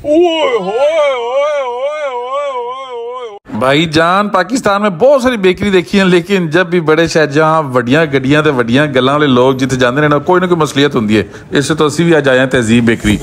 भाईजान पाकिस्तान में बहुत सारी बेकरी देखी है, लेकिन जब भी बड़े शहर जहाँ वड्डियां गड्डियां ते वड्डियां गल्लां वाले लोग जिथे जाते हैं ना कोई मसलियत होंगी है। इससे तो असी भी आज आए हैं तहजीब बेकरी।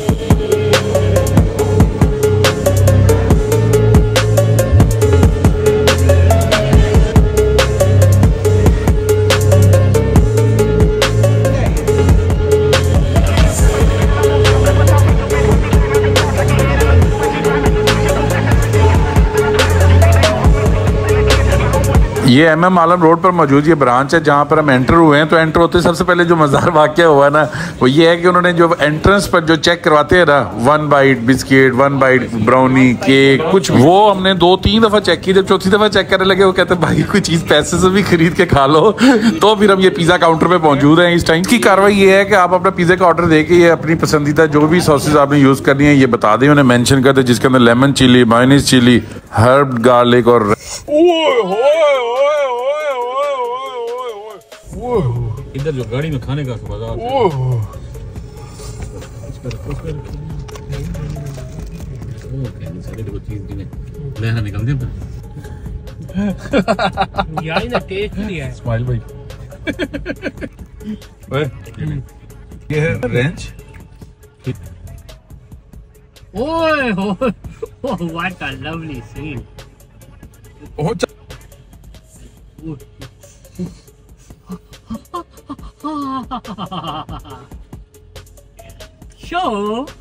ये MM आलम रोड पर मौजूद ये ब्रांच है जहाँ पर हम एंटर हुए हैं। तो एंटर होते सबसे पहले जो मज़ेदार वाक़या हुआ ना वो ये है कि उन्होंने जो एंट्रेंस पर जो चेक करवाते हैं ना 1 bite biscuit 1 bite brownie cake कुछ, वो हमने 2-3 दफ़ा चेक की। जब चौथी दफ़ा चेक करने लगे वो कहते हैं भाई कोई चीज़ पैसे से भी खरीद के खा लो। तो फिर हम ये पिज़्ज़ा काउंटर पर मौजूद हैं इस टाइम। की कार्रवाई ये है कि आप अपना पिज़्ज़ा का ऑर्डर दे के ये अपनी पसंदीदा जो भी सॉसेज आपने यूज़ करनी है ये बता दें, उन्हें मेंशन कर दे, जिसके अंदर lemon chilli, mayonnaise chilli, herb garlic और इधर जो गाड़ी में खाने का मजा निकल यार ना टेस्ट दिया है। स्माइल भाई ये है रेंच। ओए what a lovely scene. Show